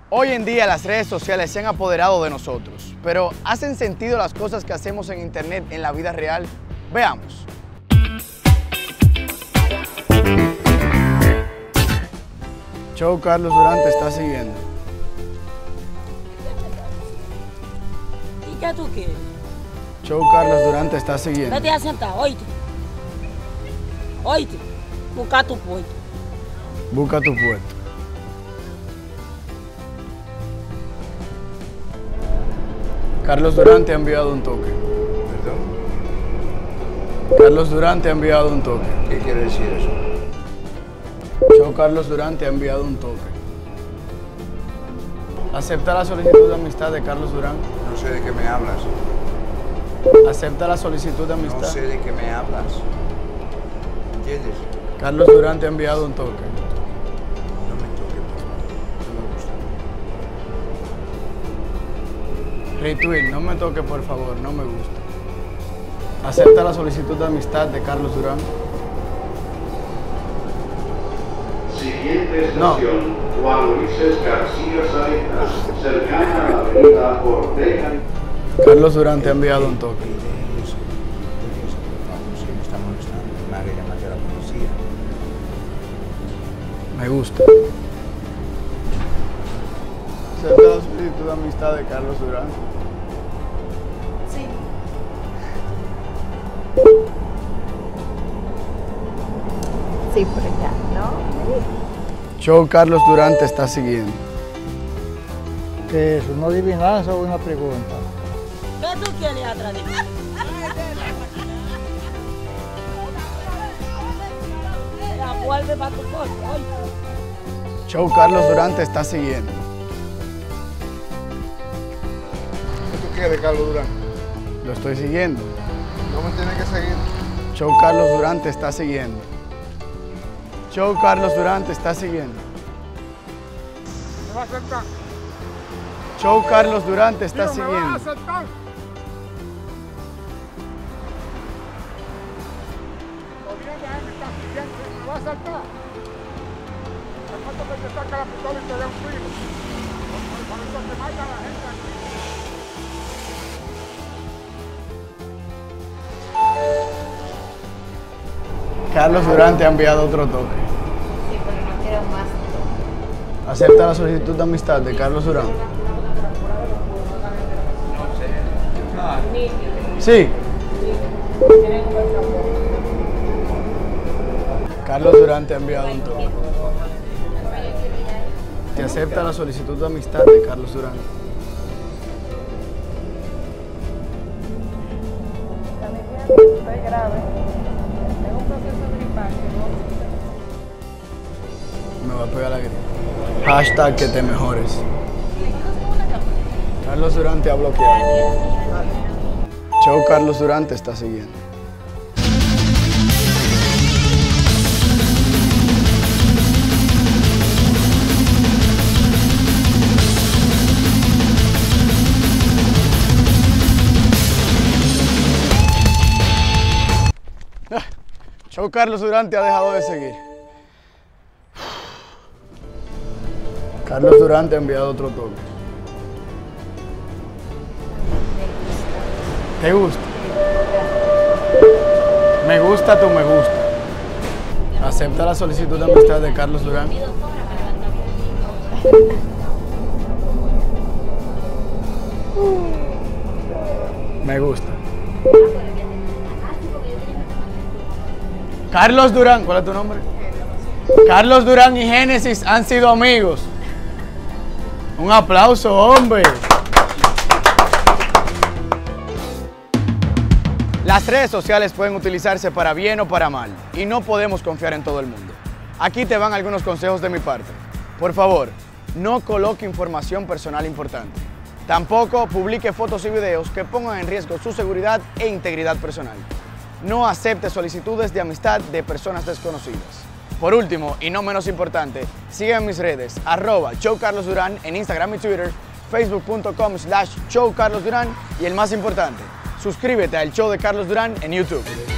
Hoy en día las redes sociales se han apoderado de nosotros, pero ¿hacen sentido las cosas que hacemos en internet en la vida real? Veamos. Show Carlos Durán te está siguiendo. ¿Y qué tú quieres? Show Carlos Durán te está siguiendo. Vete a sentar, oíste. Oíste. Busca tu puesto. Busca tu puesto. Carlos Durán te ha enviado un toque. ¿Perdón? Carlos Durán te ha enviado un toque. ¿Qué quiere decir eso? Show Carlos Durán te ha enviado un toque. ¿Acepta la solicitud de amistad de Carlos Durán? No sé de qué me hablas. ¿Acepta la solicitud de amistad? No sé de qué me hablas. ¿Entiendes? Carlos Durán te ha enviado un toque. No me toques, por favor. No me gusta. Retweet, no me toque por favor, no me gusta. ¿Acepta la solicitud de amistad de Carlos Durán? Siguiente No. estación, Juan Ulises García Saetas, cercana a la avenida Ortega. Carlos Durán te ha enviado un toque. De eso, por favor, si me está molestando, me haga llamar a la policía. Me gusta. ¿Acepta la solicitud de amistad de Carlos Durán? Sí. Sí, por allá, ¿no? Show Carlos Durán te está siguiendo. ¿Qué es? ¿Una adivinanza o una pregunta? ¿Qué tú quieres atrás de mí? Ya vuelve para tu cosa, oíste. Show Carlos Durán te está siguiendo. ¿Qué tú quieres, Carlos Durán? Lo estoy siguiendo. No me tienes que seguir. Show Carlos Durán te está siguiendo. Show Carlos Durán te está siguiendo. ¿Me va a aceptar? Show Carlos Durán te está ¿Me va a siguiendo. aceptar? Todavía me está siguiendo, ¿me va a aceptar? ¿Te cuento que te saca la pistola y te dé un tiro? Por eso te mata a la gente aquí. Carlos Durán te ha enviado otro toque. Sí, pero no quiero más. ¿Acepta la solicitud de amistad de Carlos Durán? Sí. Carlos Durán te ha enviado un toque. ¿Te acepta la solicitud de amistad de Carlos Durán? Estoy grave. Tengo un proceso gripal. Me va a pegar la gripe. Hashtag que te mejores. Carlos Durán te ha bloqueado. Show Carlos Durán te está siguiendo. Show Carlos Durán te ha dejado de seguir. Carlos Durán te ha enviado otro toque. ¿Te gusta? Me gusta tu me gusta. ¿Acepta la solicitud de amistad de Carlos Durán? Me gusta. Carlos Durán, ¿cuál es tu nombre? Carlos Durán y Génesis han sido amigos. Un aplauso, hombre. Las redes sociales pueden utilizarse para bien o para mal, y no podemos confiar en todo el mundo. Aquí te van algunos consejos de mi parte. Por favor, no coloque información personal importante. Tampoco publique fotos y videos que pongan en riesgo su seguridad e integridad personal. No acepte solicitudes de amistad de personas desconocidas. Por último, y no menos importante, sigan mis redes, @showcarlosduran en Instagram y Twitter, facebook.com/showcarlosduran y el más importante, suscríbete al show de Carlos Durán en YouTube.